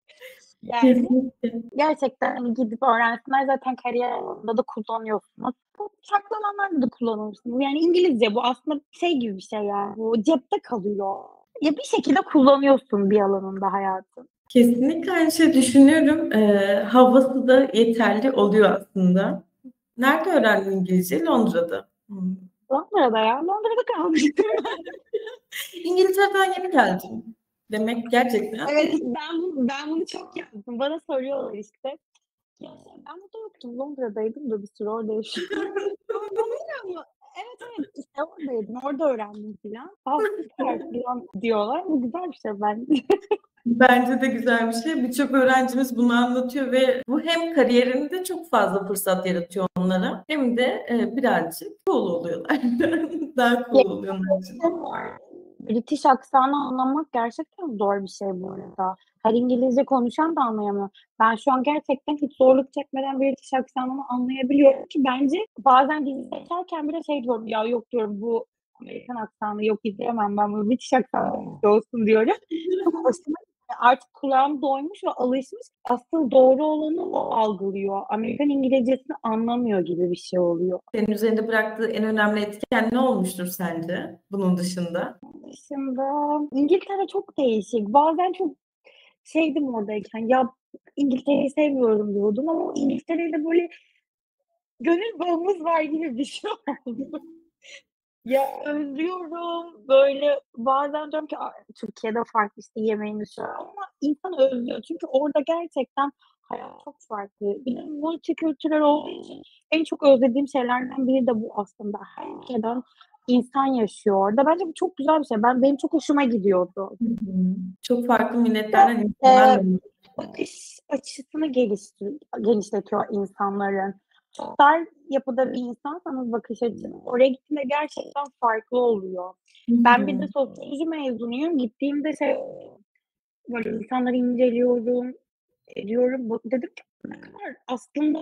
B: Yani
A: Kesinlikle.
B: gerçekten, hani, gidip öğrensinler. Zaten kariyer alanında da kullanıyorsunuz. Bu farklı alanlarda da kullanırsınız. Yani İngilizce bu aslında şey gibi bir şey yani, bu cepte kalıyor. Ya, bir şekilde kullanıyorsun bir alanında hayatın.
A: Kesinlikle aynı şeyi düşünüyorum. Havası da yeterli oluyor aslında. Nerede öğrendin İngilizceyi? Londra'da. Hımm.
B: Londra'da ya, Londra'da kalmıştım.
A: İngiltere'den yeni geldin demek gerçekten.
B: Evet, ben bunu çok yaptım. Bana soruyorlar işte. Ya, ben burada yoktum, Londra'daydım da bir süre orada yaşıyordum. Ama bana evet, evet, işte oradaydım, orada öğrendim filan. "A, süper." filan diyorlar. Bu güzel bir şey bence.
A: Bence de güzel bir şey. Birçok öğrencimiz bunu anlatıyor ve bu hem kariyerinde çok fazla fırsat yaratıyor onlara hem de, birazcık cool oluyorlar. Daha
B: Ya,
A: cool oluyor onlar için.
B: şey var, British aksanı anlamak gerçekten zor bir şey bu arada. Her İngilizce konuşan da anlayamıyor. Ben şu an gerçekten hiç zorluk çekmeden British aksanını anlayabiliyorum ki bence bazen dizi seçerken bile şey diyorum, "Ya, yok." diyorum, "Bu Amerikan aksanı, yok izleyemem ben bunu, British aksanı olsun." diyorum. Çok hoşuma gitti. Artık kulağım doymuş ve alışmış. Asıl doğru olanı o algılıyor. Amerikan İngilizcesini anlamıyor gibi bir şey oluyor.
A: Senin üzerinde bıraktığı en önemli etken ne olmuştur sence bunun dışında?
B: Dışında İngiltere çok değişik. Bazen çok şeydim oradayken, ya, İngiltere'yi sevmiyorum diyordum ama İngiltere'yle böyle gönül bağımız var gibi bir şey oldu. Ya, özlüyorum, böyle bazen diyorum ki, Türkiye'de farklı, işte, yemeğimiz şu ama insan özlüyor. Çünkü orada gerçekten hayat çok farklı. Bir de multikültürel olduğu için en çok özlediğim şeylerden biri de bu aslında. Her ülkeden insan yaşıyor orada. Bence bu çok güzel bir şey. Benim çok hoşuma gidiyordu.
A: Hı hı. Çok farklı
B: Da,
A: milletlerden
B: eee,
A: insanlarla.
B: bakış açısını genişletiyor insanların. Çok dar yapıda bir insansanız bakış açınız, oraya gittiğinde gerçekten farklı oluyor.
A: Hı
B: Ben bir de
A: hı.
B: sosyoloji mezunuyum. Gittiğimde şey, böyle insanları inceliyorum, ediyorum. Dedim ki ne kadar aslında,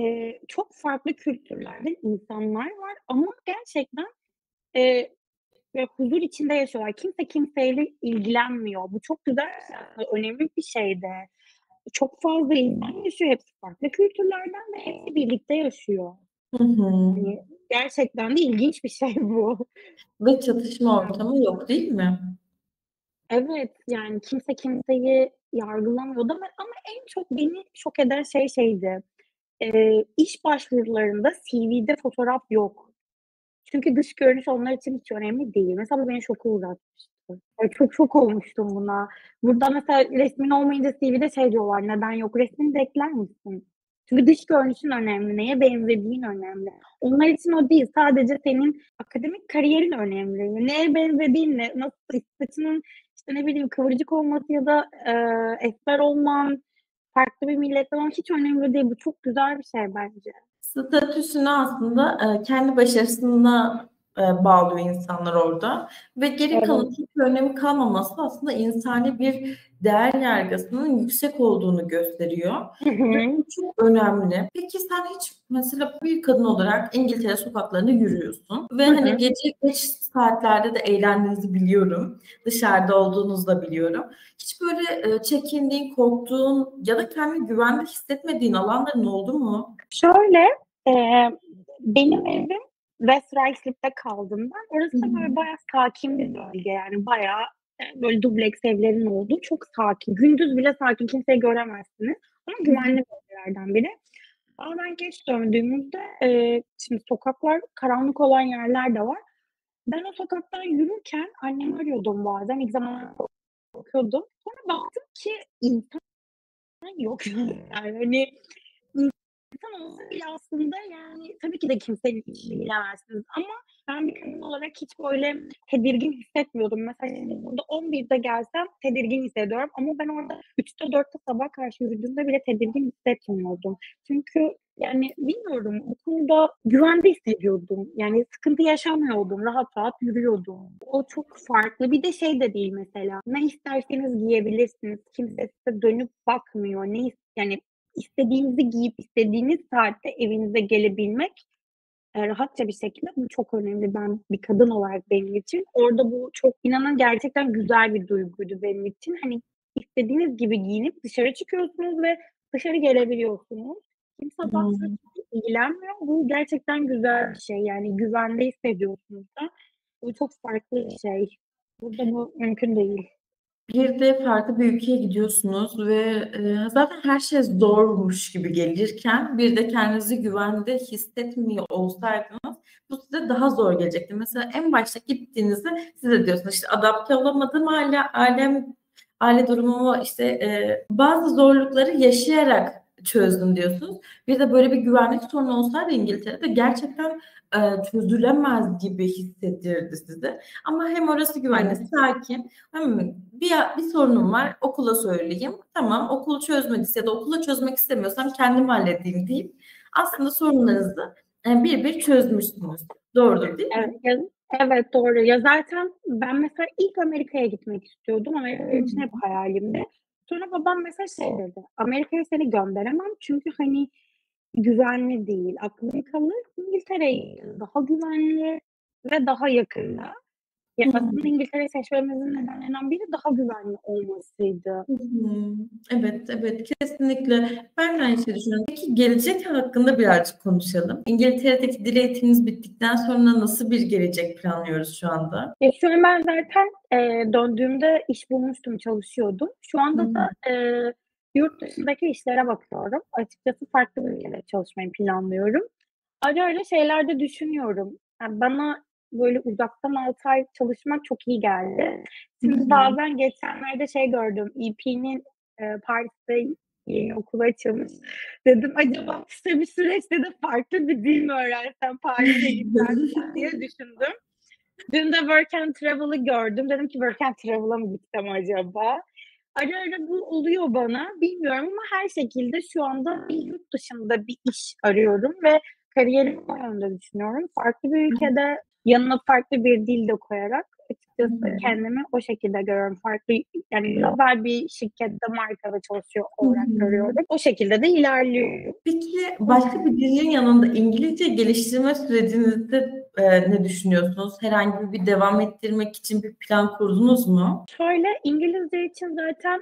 B: çok farklı kültürlerden insanlar var ama gerçekten, eee ve huzur içinde yaşıyorlar. Kimse kimseyle ilgilenmiyor. Bu çok güzel bir şey aslında, önemli bir şey de. Çok fazla insan yaşıyor, hepsi farklı kültürlerden ve hepsi birlikte yaşıyor.
A: Hı hı.
B: Hani gerçekten de ilginç bir şey bu.
A: Ve çatışma ortamı yok, değil mi?
B: Evet, yani kimse kimseyi yargılamıyordu ama en çok beni şok eden şey şeydi, iş başvurularında CV'de fotoğraf yok. Çünkü dış görünüş onlar için hiç önemli değil. Mesela bu beni şoka uğratmıştı. Ay, çok şok olmuştum buna. Burada mesela resmin olmayınca CV'de şey diyorlar, "Neden yok?" Resmini de ekler misin? Çünkü dış görünüşün önemli, neye benzediğin önemli. Onlar için o değil, sadece senin akademik kariyerin önemli. Neye benzediğinle, nasıl saçının, işte, ne bileyim, kıvırcık olması ya da, esmer olman, farklı bir milletten olman hiç önemli değil. Bu çok güzel bir şey bence.
A: Statüsünü aslında, kendi başarısına, bağlıyor insanlar orada ve geri kalan
B: Evet.
A: hiçbir önemi kalmaması aslında insani bir değer yargısının yüksek olduğunu gösteriyor
B: Hı
A: ve
B: hı.
A: bu çok önemli. Peki sen hiç mesela bir kadın olarak İngiltere sokaklarında yürüyorsun ve
B: Hı
A: hani
B: hı.
A: gece geç saatlerde de eğlendiğinizi biliyorum. Dışarıda olduğunuzu da biliyorum. Hiç böyle, çekindiğin, korktuğun ya da kendini güvende hissetmediğin alanların oldu mu?
B: Şöyle, eee, benim evim West Ruislip'te kaldım ben.
A: Hı
B: Orası da böyle
A: hı.
B: bayağı sakin bir bölge, yani bayağı, böyle dubleks evlerin olduğu çok sakin. Gündüz bile sakin, kimseyi göremezsiniz ama
A: Hı hı.
B: güvenli bölgelerden biri. Ama ben geç döndüğümüzde, şimdi sokaklar karanlık olan yerler de var. Ben o sokaktan yürürken annemi arıyordum bazen. İlk zamanlar korkuyordum. Sonra baktım ki insan yok. Yani, hani, İnsan olsa bile aslında, yani, tabii ki de kimsenin işini bilemezsiniz ama ben bir kadın olarak hiç böyle tedirgin hissetmiyordum. Mesela şimdi burada 11'de gelsem tedirgin hissediyorum ama ben orada 3'te 4'te sabah karşı yürüdüğümde bile tedirgin hissetmiyordum. Çünkü, yani, bilmiyorum, bu konuda güvende hissediyordum. Yani, sıkıntı yaşamıyordum, rahat rahat yürüyordum. O çok farklı. Bir de şey de değil mesela, ne isterseniz giyebilirsiniz. Kimse size dönüp bakmıyor. Yani, İstediğinizi giyip istediğiniz saatte evinize gelebilmek, rahatça bir şekilde bu çok önemli. Ben bir kadın olarak benim için orada bu çok inanın gerçekten güzel bir duyguydu benim için. Hani, istediğiniz gibi giyinip dışarı çıkıyorsunuz ve dışarı gelebiliyorsunuz. Kimse baktığınız
A: Hımm.
B: ilgilenmiyor. Bu gerçekten güzel bir şey. Yani güvende hissediyorsunuz da. Bu çok farklı bir şey. Burada bu mümkün değil.
A: Bir de farklı bir ülkeye gidiyorsunuz ve, zaten her şey zormuş gibi gelirken bir de kendinizi güvende hissetmiyor olsaydınız bu size daha zor gelecekti. Mesela en başta gittiğinizde siz de diyorsunuz, işte, adapte olamadım, aile durumumu, işte, bazı zorlukları yaşayarak çözdüm diyorsunuz. Bir de böyle bir güvenlik sorunu olsaydı İngiltere'de gerçekten, çözülemez gibi hissettirirdi sizi. Ama hem orası güvenli,
B: Evet.
A: sakin. Bir sorunum var, okula söyleyeyim. Tamam, okul çözmediyse ya da okula çözmek istemiyorsam kendim halledeyim deyip aslında sorunlarınızı, bir bir çözmüşsünüz. Doğrudur, değil
B: Evet,
A: mi?
B: evet, doğru. Ya, zaten ben mesela ilk Amerika'ya gitmek istiyordum. Amerika
A: Hı
B: benim için hep
A: hı.
B: hayalimdi. Sonra babam mesela şey dedi, "Amerika'ya seni gönderemem çünkü, hani, güvenli değil. Aklın kalır, İngiltere'ye git. Daha güvenli ve daha yakında." Ya,
A: Hı hı.
B: aslında İngiltere'yi seçmemizin nedenlerinden biri daha güvenli olmasıydı.
A: Hı hı. Evet, evet, kesinlikle. Ben de aynı şeyi düşünüyorum. Peki gelecek hakkında birazcık konuşalım. İngiltere'deki dil eğitiminiz bittikten sonra nasıl bir gelecek planlıyoruz şu anda?
B: Ya, şu an ben zaten, döndüğümde iş bulmuştum, çalışıyordum. Şu
A: Hı
B: anda
A: hı.
B: da, yurt dışındaki işlere bakıyorum. Açıkçası farklı bir ülkede çalışmayı planlıyorum. Ara ara şeyler de düşünüyorum. Ya, bana böyle uzaktan 6 ay çalışmak çok iyi geldi.
A: Hı
B: Şimdi
A: hı.
B: bazen geçenlerde şey gördüm, EP'nin, Paris'te yeni okulu açılmış. Dedim acaba kısa bir süreçte de farklı bir dil mi öğrensem Paris'e gitsem diye düşündüm. Dün de Work and Travel'ı gördüm. Dedim ki Work and Travel'a mı gitsem acaba? Ara ara bu oluyor bana. Bilmiyorum ama her şekilde şu anda bir yurt dışında bir iş arıyorum ve kariyerimi o yönde düşünüyorum. Farklı bir ülkede yanına farklı bir dil de koyarak açıkçası kendimi o şekilde görüyorum. Farklı yani global bir şirkette markada çalışıyor olarak görüyorum. O şekilde de ilerliyorum.
A: Peki başka bir dilin yanında İngilizce geliştirme sürecinizde ne düşünüyorsunuz? Herhangi bir devam ettirmek için bir plan kurdunuz mu?
B: Şöyle İngilizce için zaten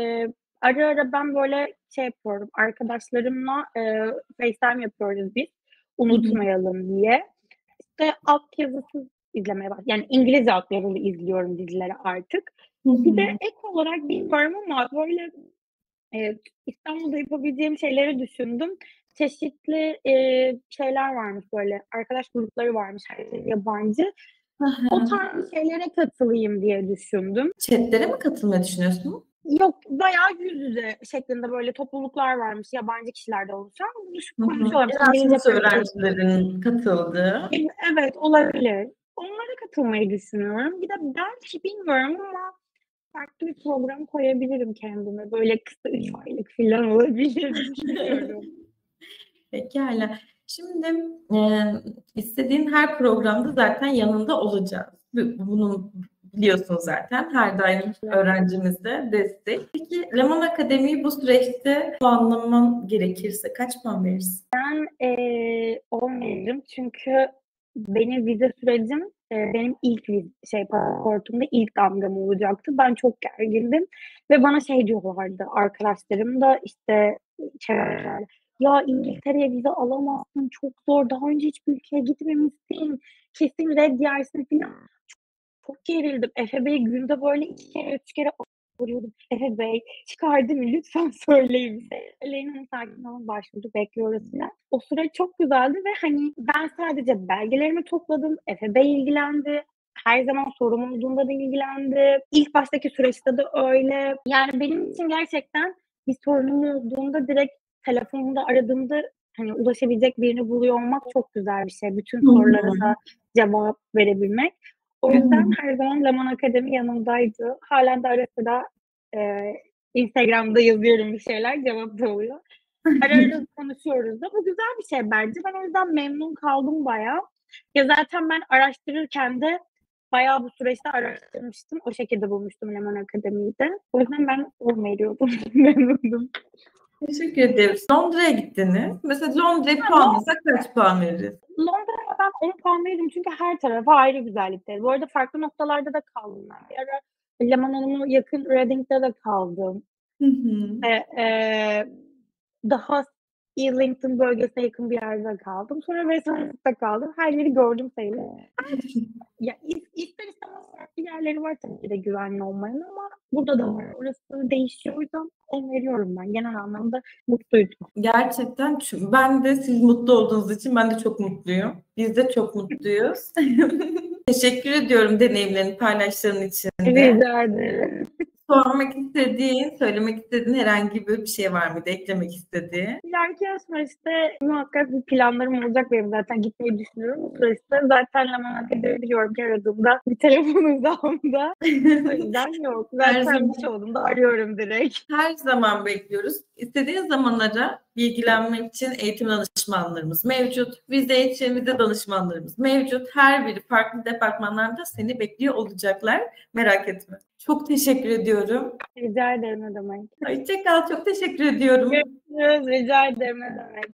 B: ara ara ben böyle şey yapıyorum. Arkadaşlarımla FaceTime yapıyoruz biz. Unutmayalım diye. İşte altyazısız izlemeye başladım. Yani İngilizce altyazılı izliyorum dizileri artık. Bir de ek olarak bilmiyorum ama böyle İstanbul'da yapabileceğim şeyleri düşündüm. Çeşitli şeyler varmış böyle. Arkadaş grupları varmış. Herkes yabancı. O tarz şeylere katılayım diye düşündüm.
A: Chat'lere mi katılmayı düşünüyorsun?
B: Yok, bayağı yüz yüze şeklinde böyle topluluklar varmış yabancı kişilerden oluşan. Konuşuyorlarmış İngilizce
A: Erasmus öğrencilerin katıldığı.
B: Evet, olabilir. Onlara katılmayı düşünüyorum. Bir de belki bilmiyorum ama farklı bir program koyabilirim kendime. Böyle kısa 3 aylık falan olabilir düşünüyorum.
A: Pekâlâ. Şimdi istediğin her programda zaten yanında olacağız. Bunu biliyorsun zaten. Her daim öğrencimize destek. Peki Lemon Akademi'yi bu süreçte puanlaman gerekirse kaç puan verirsin?
B: Ben 10 veririm çünkü benim vize sürecim benim ilk pasaportumda ilk damgam olacaktı. Ben çok gergindim ve bana şey diyorlardı arkadaşlarım da işte çevremdekiler. Ya İngiltere'ye vize alamazsın, çok zor. Daha önce hiçbir ülkeye gitmemişsin. Kesin red yersin falan. Çok gerildim. Efe Bey günde böyle 2 kere 3 kere arıyordum. Efe Bey çıkardı mı lütfen söyleyin bize. Aleyna Hanım sakin olun başvurdu bekliyoruz falan. O süreç çok güzeldi ve hani ben sadece belgelerimi topladım. Efe Bey ilgilendi. Her zaman sorum olduğunda da ilgilendi. İlk baştaki süreçte de öyle. Yani benim için gerçekten bir sorunum olduğunda direkt telefonumda aradığımda hani ulaşabilecek birini buluyor olmak çok güzel bir şey. Bütün sorulara da cevap verebilmek. O yüzden her zaman Lemon Akademi yanımdaydı. Hâlen de ara sıra Instagram'da yazıyorum bir şeyler, cevap da oluyor. Ara ara konuşuyoruz da. Bu güzel bir şey bence. Ben o yüzden memnun kaldım bayağı. Ya zaten ben araştırırken de bayağı bu süreçte araştırmıştım. O şekilde bulmuştum Lemon Akademi'yi de. O yüzden ben 10 veriyordum. Memnundum.
A: Teşekkür ederiz. Londra'ya gittiniz. Mesela Londra'yı puanlasak kaç puan veririz?
B: Londra'ya ben 10 puan veririm çünkü her tarafı ayrı güzellikleri. Bu arada farklı noktalarda da kaldım ben. Bir ara Leman Hanım'a yakın Reading'de de kaldım. Daha Islington bölgesine yakın bir yerde kaldım. Sonra Westminster'da kaldım. Her yeri gördüm sayılır. Ya ister istemez farklı yerleri var tabii ki de güvenli olmayan ama burada da var. Orası değişiyor. O yüzden 10 veriyorum ben. Genel anlamda mutluydum.
A: Gerçekten ben de siz mutlu olduğunuz için ben de çok mutluyum. Biz de çok mutluyuz. Teşekkür ediyorum deneyimlerini paylaştığın için de.
B: Rica ederim.
A: Sormak istediğin, söylemek istediğin herhangi bir şey var mıydı? Eklemek istediğin?
B: İleriki süreçte muhakkak bir planlarım olacak benim zaten gitmeyi düşünüyorum. Bu süreçte zaten Lemon Akademi biliyorum ki aradığımda bir telefon uzağımda. O yüzden yok. Zaten bir şey olduğunda arıyorum direkt.
A: Her zaman bekliyoruz. İstediğin zamanlara bilgilenmek için eğitim danışmanlarımız mevcut. Vize için vize danışmanlarımız mevcut. Her biri farklı departmanlarda seni bekliyor olacaklar. Merak etme. Çok teşekkür ediyorum.
B: Rica ederim ne demek.
A: Hoşça kal. Çok teşekkür ediyorum.
B: Görüşürüz. Rica ederim ne demek.